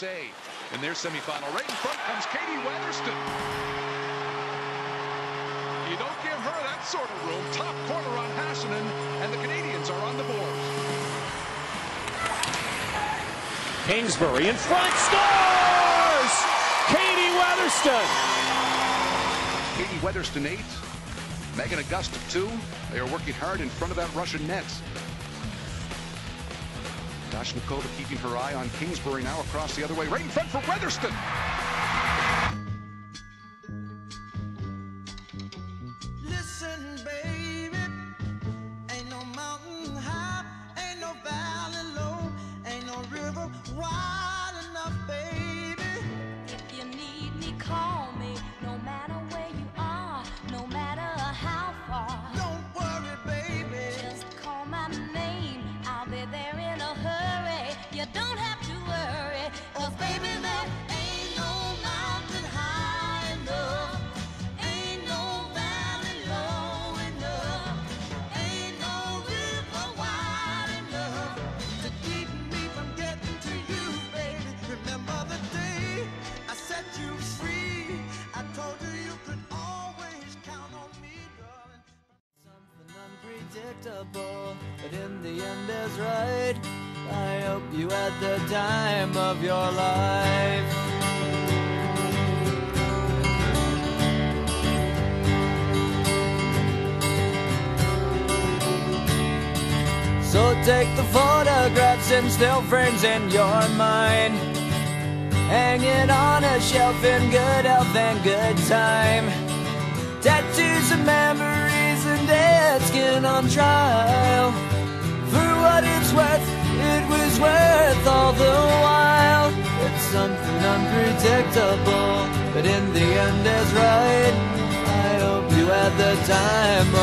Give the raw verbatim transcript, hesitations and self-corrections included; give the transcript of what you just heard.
S A in their semifinal. Right in front comes Katie Weatherston. You don't give her that sort of room. Top corner on Hassanen, and the Canadians are on the board. Kingsbury in front, scores! Katie Weatherston. Katie Weatherston eight, Megan Augusta two. They are working hard in front of that Russian net. Dashnikova keeping her eye on Kingsbury now across the other way, right in front for Weatherston. Listen, baby, ain't no mountain high, ain't no valley low, ain't no river wide enough, baby. If you need me, call me, no matter where you are, no matter how far. Don't worry, baby, just call my name, I'll be there in a hurry. You don't have to worry, cause baby, there ain't no mountain high enough, ain't no valley low enough, ain't no river wide enough to keep me from getting to you, baby. Remember the day I set you free, I told you you could always count on me, darling. Something unpredictable, but in the end is right. I hope you had the time of your life. So take the photographs and still frames in your mind, hang it on a shelf in good health and good time. Tattoos and memories and dead skin on trial. For what it's worth, it was worth all the while. It's something unpredictable, but in the end is right. I hope you had the time